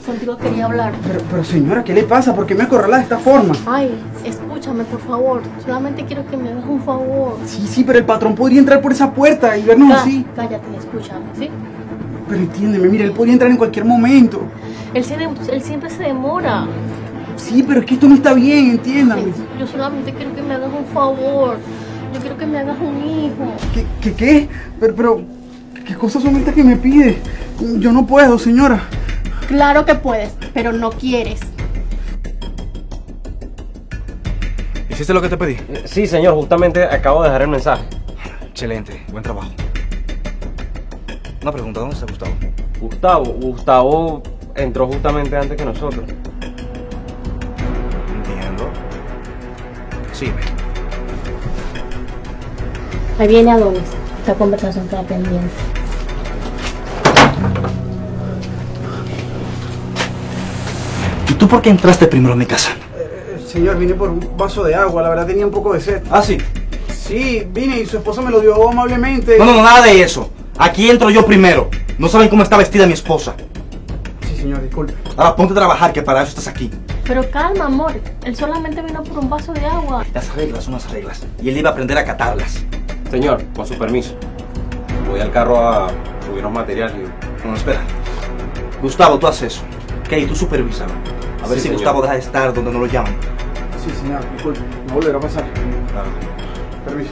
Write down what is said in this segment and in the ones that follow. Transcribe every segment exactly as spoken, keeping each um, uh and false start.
contigo quería hablar. Pero, pero señora, ¿qué le pasa? ¿Por qué me acorrala de esta forma? Ay, escúchame, por favor. Solamente quiero que me hagas un favor. Sí, sí, pero el patrón podría entrar por esa puerta y vernos así. Cállate, escúchame, ¿sí? Pero entiéndeme, mira, él podría entrar en cualquier momento. Él, se, él siempre se demora. Sí, pero es que esto no está bien, entiéndame. Yo solamente quiero que me hagas un favor. Yo quiero que me hagas un hijo. ¿Qué? ¿Qué? ¿Qué? Pero, pero, ¿qué cosas son estas que me pide? Yo no puedo, señora. Claro que puedes, pero no quieres. ¿Hiciste lo que te pedí? Eh, sí, señor, justamente acabo de dejar el mensaje. Excelente, buen trabajo. Una pregunta, ¿dónde está Gustavo? Gustavo, Gustavo entró justamente antes que nosotros. Entiendo. Sígueme. Ahí viene Adonis. Esta conversación está pendiente. ¿Y tú por qué entraste primero a mi casa? Eh, señor, vine por un vaso de agua, la verdad tenía un poco de sed. ¿Ah, sí? Sí, vine y su esposa me lo dio amablemente. No, no, no, nada de eso. Aquí entro yo primero. No saben cómo está vestida mi esposa. Sí, señor, disculpe. Ahora ponte a trabajar, que para eso estás aquí. Pero calma, amor. Él solamente vino por un vaso de agua. Las reglas son las reglas. Y él iba a aprender a acatarlas. Señor, con su permiso. Voy al carro a subir los materiales. No, no, espera. Gustavo, tú haces eso. Ok, tú supervísalo. A ver Sí, si señor. Gustavo deja de estar donde no lo llaman. Sí, señor, disculpe. No volverá a pasar. Claro. Permiso.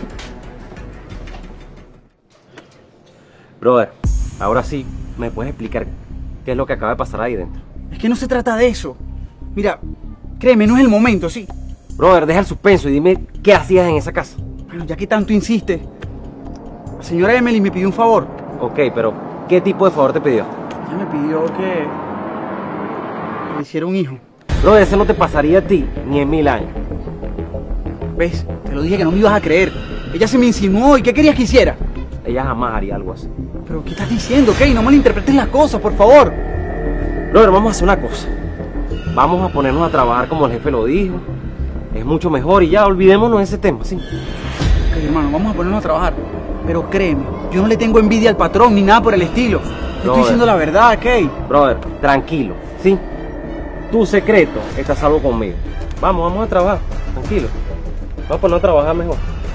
Brother, ahora sí, ¿me puedes explicar qué es lo que acaba de pasar ahí dentro? Es que no se trata de eso. Mira, créeme, no es el momento, sí. Brother, deja el suspenso y dime qué hacías en esa casa. Bueno, ya que tanto insiste. La señora Emily me pidió un favor. Ok, pero ¿qué tipo de favor te pidió? Ella me pidió que le hiciera un hijo. Brother, eso no te pasaría a ti ni en mil años. ¿Ves? Te lo dije que no me ibas a creer. Ella se me insinuó y ¿qué querías que hiciera? Ella jamás haría algo así. ¿Pero qué estás diciendo, ok? No malinterpretes las cosas, por favor. Brother, vamos a hacer una cosa. Vamos a ponernos a trabajar como el jefe lo dijo. Es mucho mejor y ya, olvidémonos de ese tema, ¿sí? Ok, hermano, vamos a ponernos a trabajar. Pero créeme, yo no le tengo envidia al patrón ni nada por el estilo. Yo estoy Brother. diciendo la verdad, ok. Brother, tranquilo, ¿sí? Tu secreto está a salvo conmigo. Vamos, vamos a trabajar, tranquilo. Vamos a ponernos a trabajar mejor.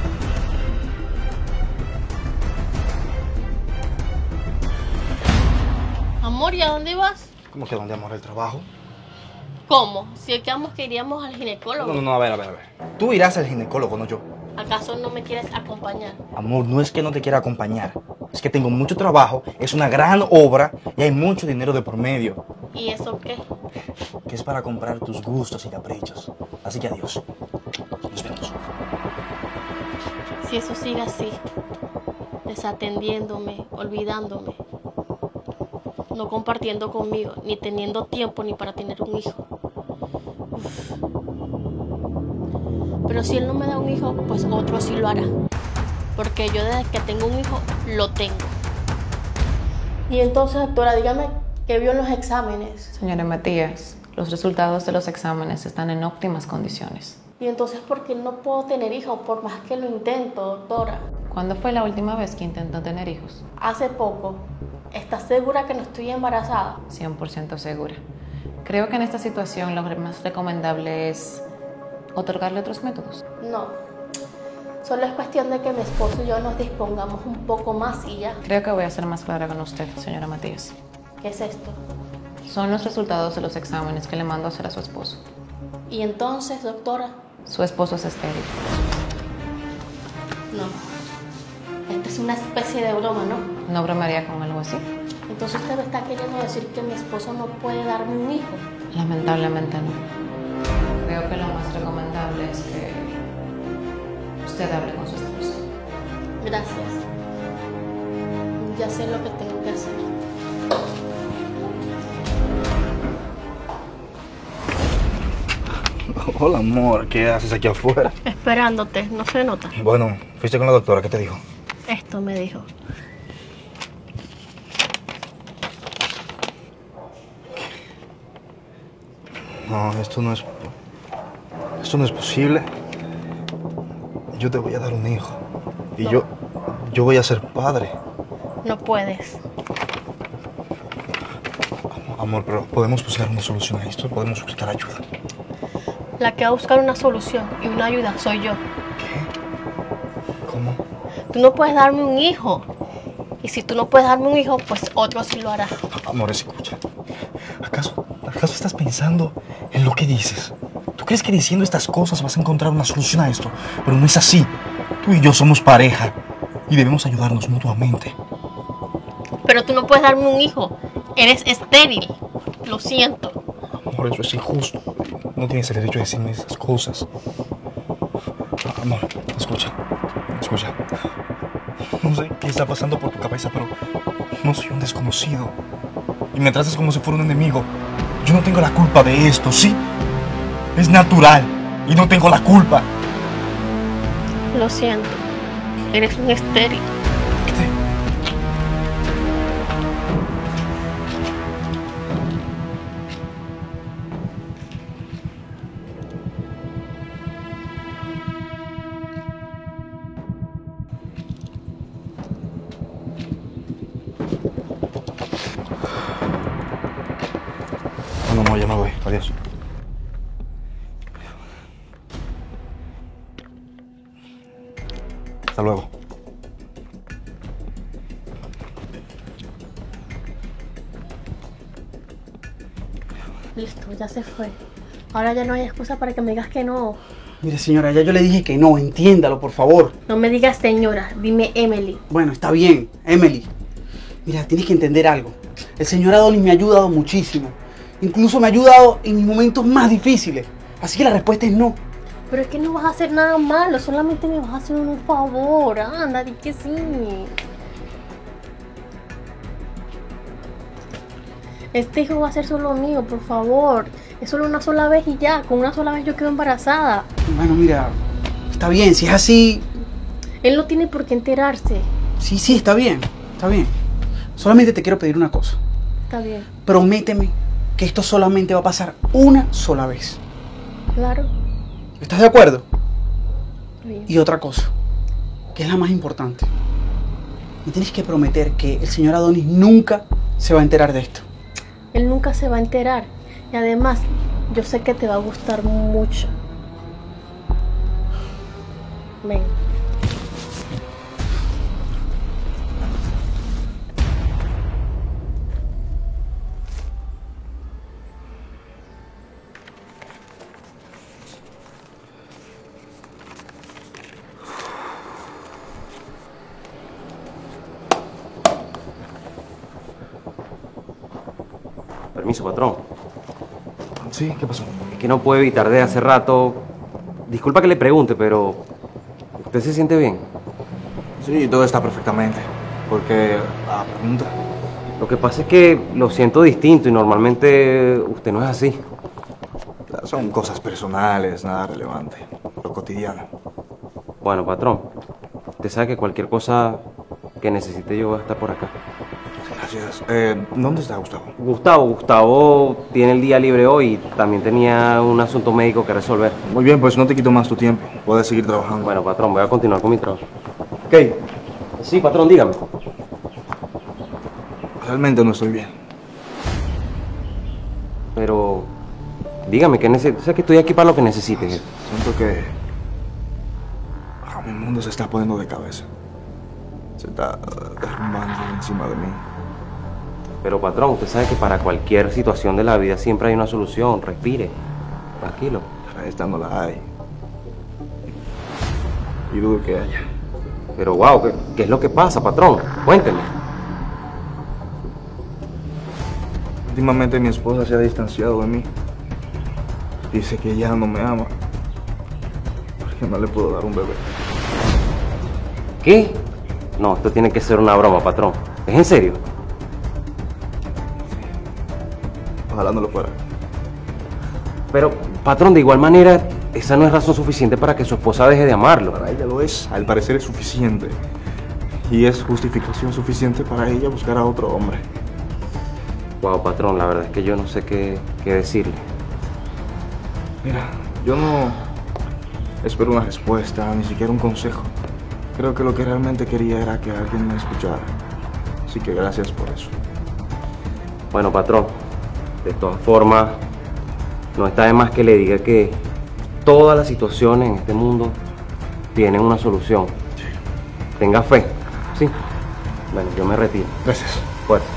Amor, ¿y a dónde vas? ¿Cómo que dónde, amor, el trabajo? ¿Cómo? Si quedamos que iríamos al ginecólogo. No, no, no, a ver, a ver, a ver. Tú irás al ginecólogo, no yo. ¿Acaso no me quieres acompañar? Amor, no es que no te quiera acompañar. Es que tengo mucho trabajo, es una gran obra y hay mucho dinero de por medio. ¿Y eso qué? Que es para comprar tus gustos y caprichos. Así que adiós. Nos vemos. Si eso sigue así, desatendiéndome, olvidándome, no compartiendo conmigo, ni teniendo tiempo ni para tener un hijo. Uf. Pero si él no me da un hijo, pues otro sí lo hará. Porque yo desde que tengo un hijo, lo tengo. Y entonces, doctora, dígame qué vio en los exámenes. Señora Matías, los resultados de los exámenes están en óptimas condiciones. Y entonces, ¿por qué no puedo tener hijos por más que lo intento, doctora? ¿Cuándo fue la última vez que intentó tener hijos? Hace poco. ¿Estás segura que no estoy embarazada? cien por ciento segura. Creo que en esta situación lo más recomendable es otorgarle otros métodos. No. Solo es cuestión de que mi esposo y yo nos dispongamos un poco más y ya. Creo que voy a ser más clara con usted, señora Matías. ¿Qué es esto? Son los resultados de los exámenes que le mando a hacer a su esposo. Y entonces, doctora, Su esposo es estéril. no. Esta es una especie de broma, ¿no? ¿No bromearía con algo así? Entonces usted me está queriendo decir que mi esposo no puede darme un hijo. Lamentablemente no. Creo que lo más recomendable es que usted hable con su esposo. Gracias. Ya sé lo que tengo que hacer. Hola, amor, ¿qué haces aquí afuera? Esperándote, no se nota. Bueno, fuiste con la doctora, ¿qué te dijo? Esto me dijo. No, esto no es... Esto no es posible. Yo te voy a dar un hijo. Y No. yo... Yo voy a ser padre. No puedes. Amor, pero podemos buscar una solución a esto, podemos buscar ayuda. La que va a buscar una solución y una ayuda soy yo. ¿Qué? ¿Cómo? Tú no puedes darme un hijo. Y si tú no puedes darme un hijo, pues otro sí lo hará. Amor, escucha. ¿Acaso, ¿Acaso estás pensando en lo que dices? ¿Tú crees que diciendo estas cosas vas a encontrar una solución a esto? Pero no es así. Tú y yo somos pareja y debemos ayudarnos mutuamente. Pero tú no puedes darme un hijo. Eres estéril. Lo siento. Amor, eso es injusto. No tienes el derecho de decirme esas cosas. Amor, escucha. Escucha. No sé qué está pasando por tu cabeza, pero no soy un desconocido. Y me tratas como si fuera un enemigo. Yo no tengo la culpa de esto, ¿sí? Es natural y no tengo la culpa. Lo siento. Eres un estéril. No, no, ya me voy. Adiós. Hasta luego. Listo, ya se fue. Ahora ya no hay excusa para que me digas que no. Mire, señora, ya yo le dije que no, entiéndalo, por favor. No me digas señora, dime Emily. Bueno, está bien, Emily. Mira, tienes que entender algo. El señor Adonis me ha ayudado muchísimo. Incluso me ha ayudado en mis momentos más difíciles. Así que la respuesta es no. Pero es que no vas a hacer nada malo, solamente me vas a hacer un favor. Anda, di que sí. Este hijo va a ser solo mío, por favor. Es solo una sola vez y ya. Con una sola vez yo quedo embarazada. Bueno, mira, está bien, si es así... Él no tiene por qué enterarse. Sí, sí, está bien, está bien. Solamente te quiero pedir una cosa. Está bien. Prométeme que esto solamente va a pasar una sola vez. Claro. ¿Estás de acuerdo? Bien. Y otra cosa, que es la más importante. Me tienes que prometer que el señor Adonis nunca se va a enterar de esto. Él nunca se va a enterar. Y además, yo sé que te va a gustar mucho. Ven. Permiso, patrón. Sí, ¿qué pasó? Es que no puedo evitar de hace rato... Disculpa que le pregunte, pero... ¿Usted se siente bien? Sí, todo está perfectamente. Porque la pregunta... Lo que pasa es que lo siento distinto y normalmente usted no es así. Son cosas personales, nada relevante. Lo cotidiano. Bueno, patrón, usted sabe que cualquier cosa que necesite yo va a estar por acá. Gracias. Eh, ¿Dónde está Gustavo? Gustavo, Gustavo tiene el día libre hoy y también tenía un asunto médico que resolver. Muy bien, pues no te quito más tu tiempo. Puedes seguir trabajando. Bueno, patrón, voy a continuar con mi trabajo. ¿Qué? Sí, patrón, dígame. Realmente no estoy bien. Pero... Dígame, que necesito. Sé que estoy aquí para lo que necesite, jefe. Siento que... ah, mi mundo se está poniendo de cabeza. Se está derrumbando encima de mí. Pero, patrón, usted sabe que para cualquier situación de la vida siempre hay una solución. Respire. Tranquilo. Para esta no la hay. Y dudo que haya. Pero, wow, ¿qué, qué es lo que pasa, patrón? Cuénteme. Últimamente mi esposa se ha distanciado de mí. Dice que ya no me ama. Porque no le puedo dar un bebé. ¿Qué? No, esto tiene que ser una broma, patrón. ¿Es en serio? Ojalá no lo fuera. Pero, patrón, de igual manera, esa no es razón suficiente para que su esposa deje de amarlo. Para ella lo es. Al parecer es suficiente. Y es justificación suficiente para ella buscar a otro hombre. Wow, patrón, la verdad es que yo no sé qué, qué decirle. Mira, yo no espero una respuesta, ni siquiera un consejo. Creo que lo que realmente quería era que alguien me escuchara. Así que gracias por eso. Bueno, patrón, De todas formas, no está de más que le diga que todas las situaciones en este mundo tienen una solución. Tenga fe, ¿sí? Bueno, yo me retiro. Gracias. Fuerte.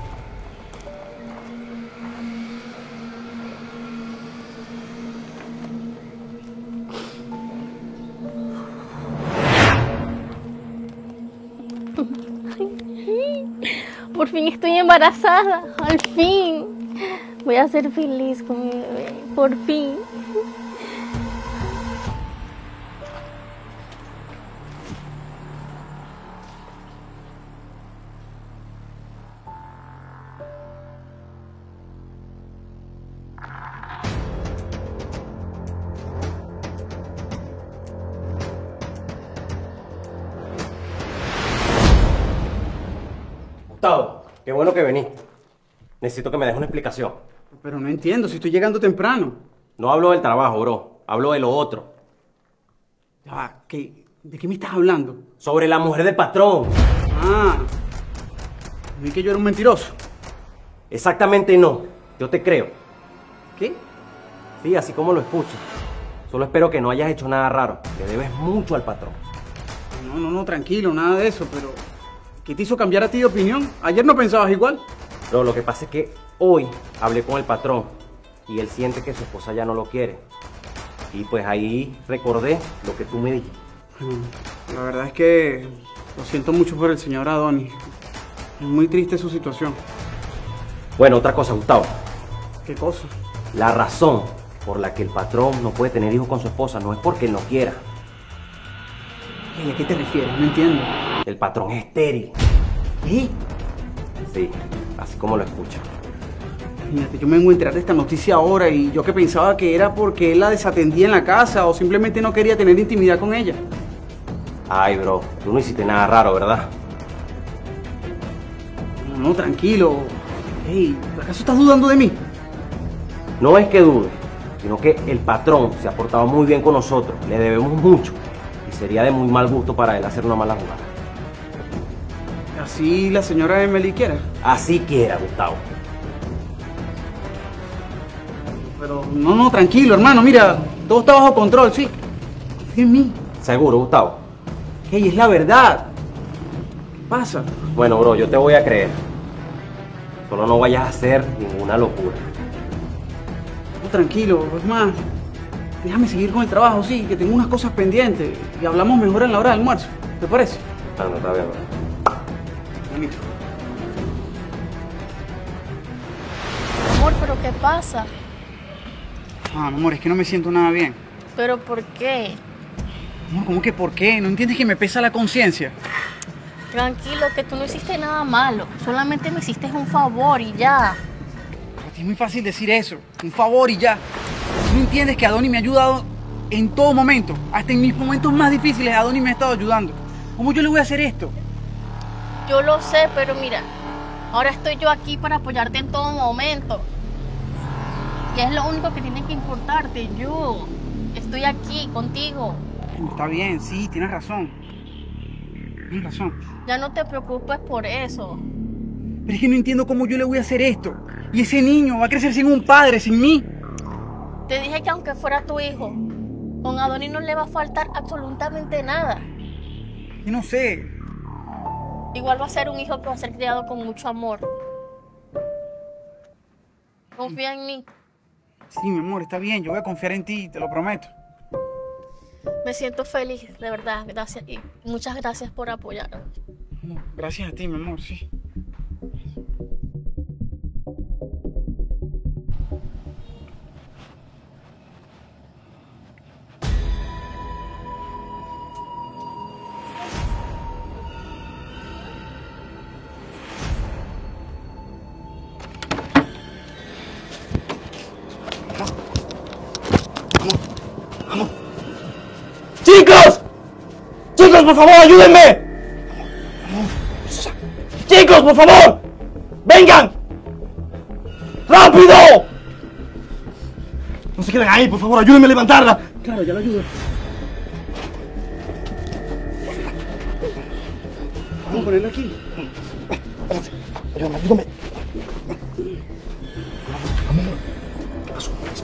Por fin estoy embarazada, al fin. Voy a ser feliz con mi bebé, por fin. Gustavo, qué bueno que veniste. Necesito que me des una explicación. Pero no entiendo, si estoy llegando temprano. No hablo del trabajo, bro. Hablo de lo otro. Ya va, ¿qué? ¿De qué me estás hablando? Sobre la mujer del patrón. Ah, vi que yo era un mentiroso. Exactamente no. Yo te creo. ¿Qué? Sí, así como lo escuchas. Solo espero que no hayas hecho nada raro. Le debes mucho al patrón. No, no, no, tranquilo, nada de eso, pero... ¿qué te hizo cambiar a ti de opinión? Ayer no pensabas igual. Pero lo que pasa es que hoy hablé con el patrón y él siente que su esposa ya no lo quiere. Y pues ahí recordé lo que tú me dijiste. Bueno, la verdad es que lo siento mucho por el señor Adonis. Es muy triste su situación. Bueno, otra cosa, Gustavo. ¿Qué cosa? La razón por la que el patrón no puede tener hijos con su esposa no es porque él no quiera. Ey, ¿a qué te refieres? No entiendo. El patrón es estéril. ¿Qué? Sí, así como lo escucha. Imagínate, yo me vengo a enterar de esta noticia ahora y yo que pensaba que era porque él la desatendía en la casa o simplemente no quería tener intimidad con ella. Ay, bro, tú no hiciste nada raro, ¿verdad? No, no, tranquilo. Ey, ¿acaso estás dudando de mí? No es que dude, sino que el patrón se ha portado muy bien con nosotros. Le debemos mucho. Y sería de muy mal gusto para él hacer una mala jugada. ¿Así la señora Emily quiera? Así quiera, Gustavo. Pero no, no, tranquilo, hermano. Mira, todo está bajo control, sí. Confía en mí. ¿Seguro, Gustavo? Ey, es la verdad. ¿Qué pasa? Bueno, bro, yo te voy a creer. Solo no vayas a hacer ninguna locura. No, tranquilo, es más, déjame seguir con el trabajo, sí, que tengo unas cosas pendientes y hablamos mejor en la hora del almuerzo. ¿Te parece? Ah, no, está bien, bro. Bonito. Amor, ¿pero qué pasa? Ah, mi amor, es que no me siento nada bien. ¿Pero por qué? Amor, ¿cómo que por qué? ¿No entiendes que me pesa la conciencia? Tranquilo, que tú no hiciste nada malo. Solamente me hiciste un favor y ya. Para ti es muy fácil decir eso. Un favor y ya. ¿No entiendes que Adonis me ha ayudado en todo momento? Hasta en mis momentos más difíciles Adonis me ha estado ayudando. ¿Cómo yo le voy a hacer esto? Yo lo sé, pero mira, ahora estoy yo aquí para apoyarte en todo momento. Y es lo único que tiene que importarte, yo. Estoy aquí contigo. Está bien, sí, tienes razón. Tienes razón. Ya no te preocupes por eso. Pero es que no entiendo cómo yo le voy a hacer esto. Y ese niño va a crecer sin un padre, sin mí. Te dije que aunque fuera tu hijo, con Adonis no le va a faltar absolutamente nada. Yo no sé. Igual va a ser un hijo que va a ser criado con mucho amor. Confía en mí. Sí, mi amor, está bien. Yo voy a confiar en ti, te lo prometo. Me siento feliz, de verdad. Gracias. Y muchas gracias por apoyarme. Gracias a ti, mi amor, sí. ¡Chicos! ¡Chicos, por favor, ayúdenme! ¡Chicos, por favor! ¡Vengan! ¡Rápido! No se queden ahí, por favor, ayúdenme a levantarla. Claro, ya lo ayudo. Vamos a ponerlo aquí. Ayúdame, ayúdame.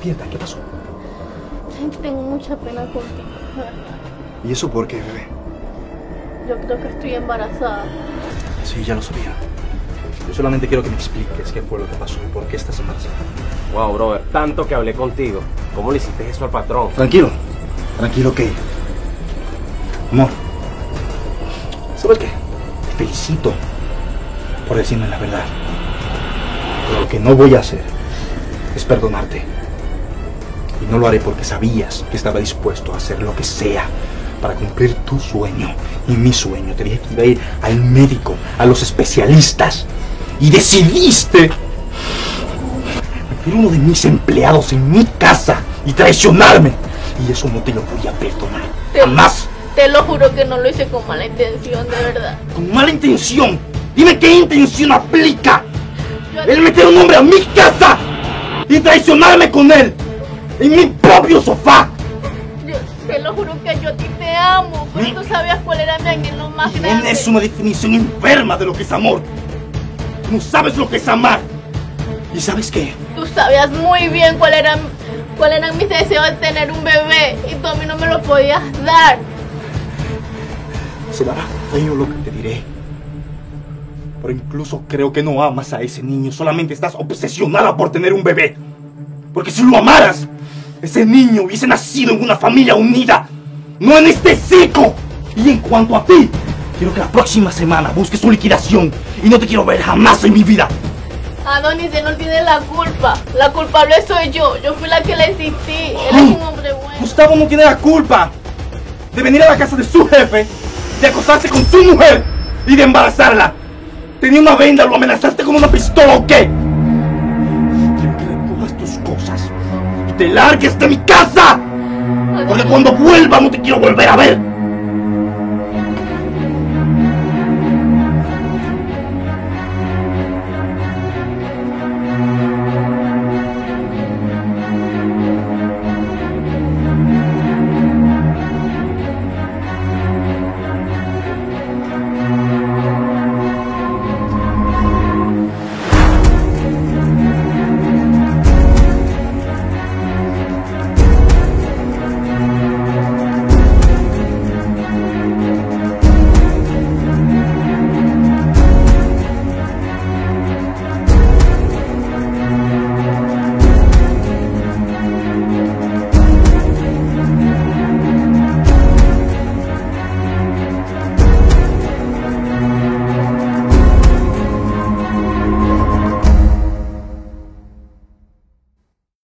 despierta, ¿qué pasó? Tengo mucha pena contigo. ¿Y eso por qué, bebé? Yo creo que estoy embarazada. Sí, ya lo sabía. Yo solamente quiero que me expliques qué fue lo que pasó y por qué estás embarazada. Wow, brother, tanto que hablé contigo. ¿Cómo le hiciste eso al patrón? Tranquilo, tranquilo que... Amor, ¿sabes qué? Te felicito por decirme la verdad. Pero lo que no voy a hacer es perdonarte. Y no lo haré porque sabías que estaba dispuesto a hacer lo que sea para cumplir tu sueño y mi sueño. Te dije que iba a ir al médico, a los especialistas. Y decidiste meter uno de mis empleados en mi casa y traicionarme. Y eso no te lo voy a perdonar. Te, Jamás. Te lo juro que no lo hice con mala intención, de verdad. Con mala intención. Dime qué intención aplica. Yo- El meter un hombre a mi casa y traicionarme con él en mi propio sofá. Yo te lo juro que yo a ti te amo, pero tú sabías cuál era mi anhelo más grande. Tienes una definición enferma de lo que es amor. Tú no sabes lo que es amar. ¿Y sabes qué? Tú sabías muy bien cuál eran, cuál eran mis deseos de tener un bebé y tú a mí no me lo podías dar. Será feo lo que te diré. Pero incluso creo que no amas a ese niño. Solamente estás obsesionada por tener un bebé. Porque si lo amaras, ese niño hubiese nacido en una familia unida, no en este circo. Y en cuanto a ti, quiero que la próxima semana busques tu liquidación y no te quiero ver jamás en mi vida. Adonis, él no tiene la culpa. La culpable soy yo. Yo fui la que le insistí. Él es un hombre bueno. Gustavo no tiene la culpa de venir a la casa de su jefe, de acostarse con su mujer y de embarazarla. Tenía una venda, lo amenazaste con una pistola o qué. Quiero que recojas tus cosas y te largues de mi casa. Porque cuando vuelva no te quiero volver a ver.